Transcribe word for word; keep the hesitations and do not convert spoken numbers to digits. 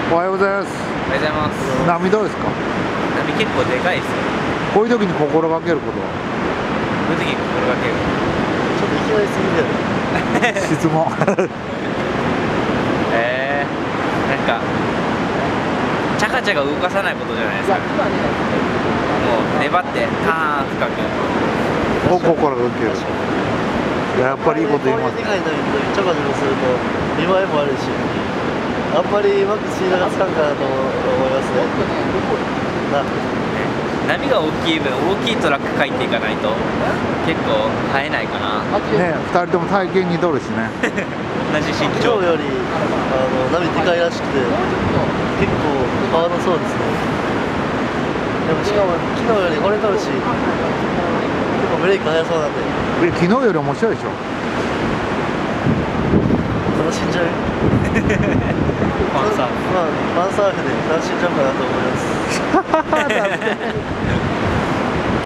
おはようございます。 おはようございます。 波どうですか？ 波結構でかいですよ。 こういう時に心がけることは？ こういう時に心がける。 ちょっといきなりすぎだよね。 質問。 えー、なんかチャカチャカ動かさないことじゃないですか。もう粘ってターン深く。 を心がける。やっぱりいいこと言いますね。 こういうでかい波の時ちょこちょこすると見栄えもあるし、あんまりうまくスピードがつかんかなと思いますね。な波が大きい分、大きいトラック書いていかないと結構生えないかな。 ね、二人とも体型にとるしね。 同じ身長今日よりあの波でかいらしくて結構ハードそうですね。でもしかも昨日よりこれとるし、結構ブレーキ速そうなんでえ、昨日より面白いでしょ。 楽しんじゃう。 ファンサーフ。 まあファンサーフで楽しんじゃうかなと思います。